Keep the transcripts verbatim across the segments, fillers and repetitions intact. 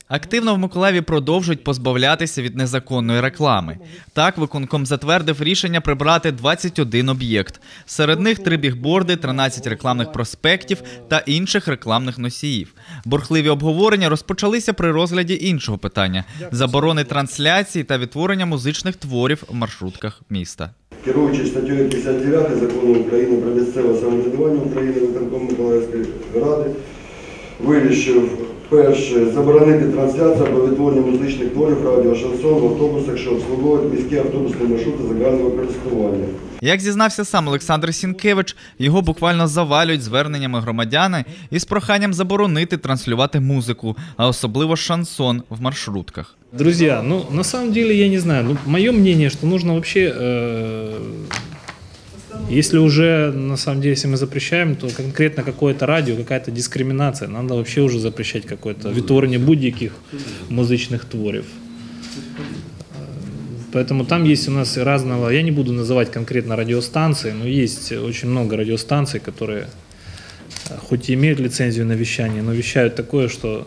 Активно в Миколаєві продовжують позбавлятися від незаконної реклами. Так, виконком затвердив рішення прибрати двадцять один об'єкт. Серед них три бігборди, тринадцять рекламних проспектів та інших рекламних носіїв. Бурхливі обговорення розпочалися при розгляді іншого питання – заборони трансляції та відтворення музичних творів в маршрутках міста. Керуючись статтею п'ятдесят дев'ять Закону України про місцеве самоврядування України, виконком Миколаївської ради вирішив: перше, заборонити трансляцію або відтворення музичних творів радіо «Шансон» в автобусах, що обслуговують міські автобусні маршрути загального користування. Як зізнався сам Олександр Сінкевич, його буквально завалюють зверненнями громадяни із проханням заборонити транслювати музику, а особливо шансон в маршрутках. Друзья, ну на самом деле я не знаю, ну мое мнение, что нужно вообще, э, если уже на самом деле, если мы запрещаем, то конкретно какое-то радио, какая-то дискриминация, надо вообще уже запрещать какое-то відтворення будь-яких музичних творів. Поэтому там есть у нас разного, я не буду называть конкретно радиостанции, но есть очень много радиостанций, которые хоть и имеют лицензию на вещание, но вещают такое, что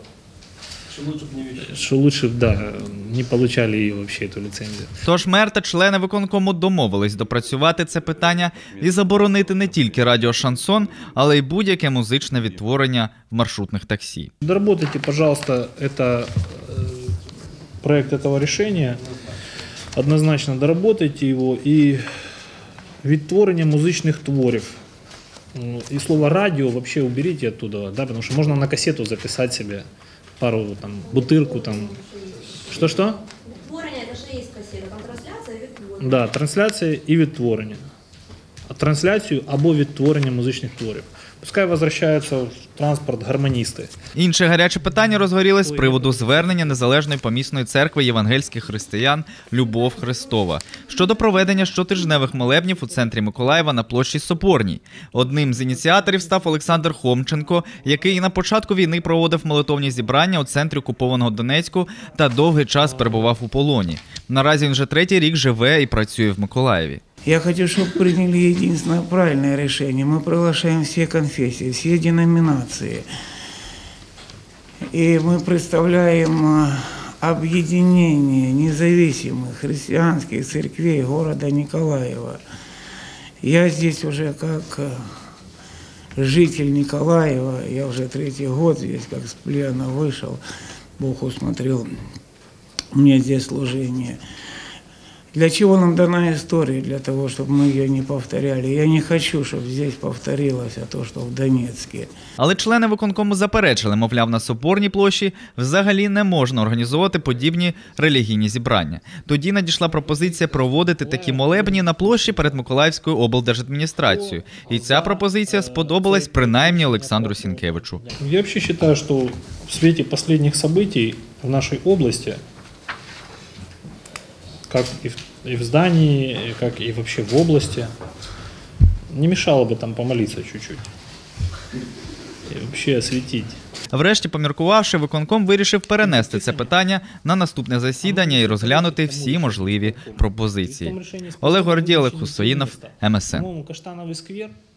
Що лучше б, да, не получали її вообще, цю ліцензію. Тож мер та члени виконкому домовились допрацювати це питання і заборонити не тільки радіо «Шансон», але й будь-яке музичне відтворення в маршрутних таксі. Доработайте, пожалуйста, это, проект этого решения, однозначно доработайте его, и відтворення музичних творів. И слово «радио» вообще уберите оттуда, да, потому что можно на кассету записать себе пару, там, бутырку, там, что-что? Відтворення – це ще є касета, там трансляція і відтворення. Да, трансляція і відтворення. Трансляцію або відтворення музичних творів. Пускай возвращаються в транспорт гармоністи. Інше гаряче питання розгорілось з приводу звернення Незалежної помісної церкви євангельських християн «Любов Христова» щодо проведення щотижневих молебнів у центрі Миколаєва на площі Соборній. Одним з ініціаторів став Олександр Хомченко, який і на початку війни проводив молитовні зібрання у центрі окупованого Донецьку та довгий час перебував у полоні. Наразі він вже третій рік живе і працює в Миколаєві. Я хочу, чтобы приняли единственное правильное решение. Мы приглашаем все конфессии, все деноминации. И мы представляем объединение независимых христианских церквей города Николаева. Я здесь уже как житель Николаева, я уже третий год здесь, как с плена вышел, Бог усмотрел мне здесь служение. Для чего нам дана история? Для того, чтобы мы ее не повторяли. Я не хочу, чтобы здесь повторилось то, что в Донецке. Але члени виконкому заперечили, мовляв, на Соборній площі взагалі не можна організовувати подібні релігійні зібрання. Тоді надійшла пропозиція проводити такі молебні на площі перед Миколаївською облдержадміністрацією. І ця пропозиція сподобалась принаймні Олександру Сінкевичу. Я взагалі вважаю, що в світі останніх событий в нашій області, как и в, и в здании, как и вообще в области, не мешало бы там помолиться чуть-чуть и вообще осветить. Врешті, поміркувавши, виконком вирішив перенести це питання на наступне засідання і розглянути всі можливі пропозиції. Олег Гордій, Олег Хусоїнов, ем ес ен. Каштановий сквер.